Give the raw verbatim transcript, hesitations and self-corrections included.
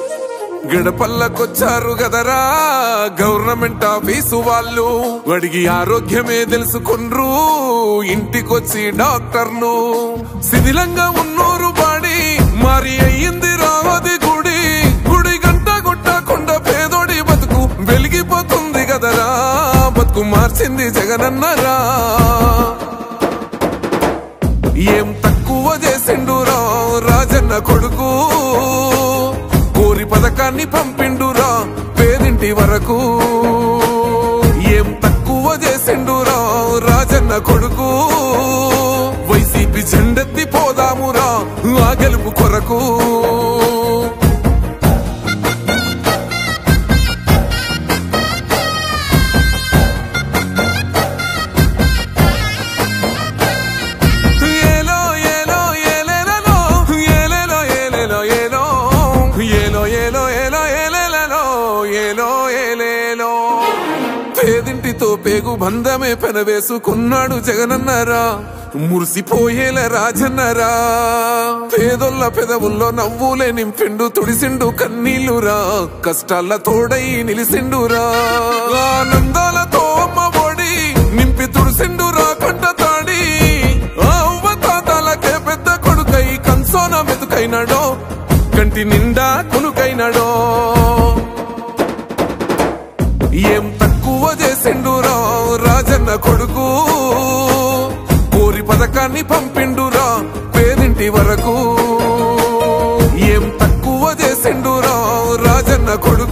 గడపల్లకొచ్చారు గదరా government office వాళ్ళు, అడిగి ఆరోగ్యమే తెలుసుకుండ్రు ఇంటికొచ్చి డాక్టర్లు. శిథిలంగా ఉన్నోరు బాడి మరి అయ్యింది రావది గుడి, గుడి గంట కొట్టకుండా పేదోడి బతుకు వెలిగిపోతుంది గదరా, బతుకు మార్చింది జగనన్నరా. ఏం తక్కువ చేసిండురా రాజన్న కొడుకు, కోరి పథకాన్ని పంపిండురా పేదింటి వరకు. ఏం తక్కువ చేసిండురా రాజన్న కొడుకు, వైసీపీ జెండెత్తి పోదామురా ఆ గెలుపు కొరకు. పేదింటితో పేగు బంధమే పెనవేసుకున్నాడు జగనన్నరా, మురిసిపోయేల రాజన్నరా. పేదొల్ల పెదవుల్లో నవ్వులే నింపిండు తుడిసిండు కన్నీళ్లురా, కష్టాల తోడై నిలిసిండురా. ఆనందాలతో అమ్మ ఒడి నింపి తుడిసిండురా కంట తాడి, అవ్వ తాతాలకే పెద్ద కొడుకై కంసోన మెతుకైనాడో, కంటి నిండా కునుకైనాడో. ఏం తక్కువ చేసిండురా రాజన్న కొడుకు, కోరి పథకాన్ని పంపిండురా పేదింటి వరకు. ఏం తక్కువ చేసిండురా రాజన్న కొడుకు.